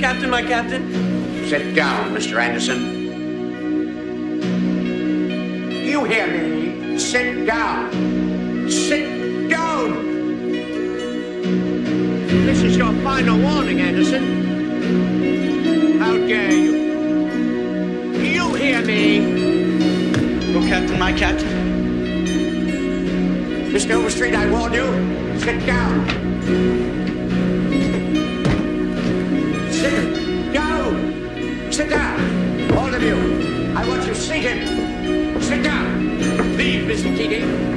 Captain, my captain. Sit down, Mr. Anderson. You hear me? Sit down. Sit down. This is your final warning, Anderson. How dare you? You hear me? Oh, Captain, my captain. Mr. Overstreet, I warn you. Sit down. Sit down. Sit down. All of you. I want you seated. Sit down. Leave, Mr. Keating.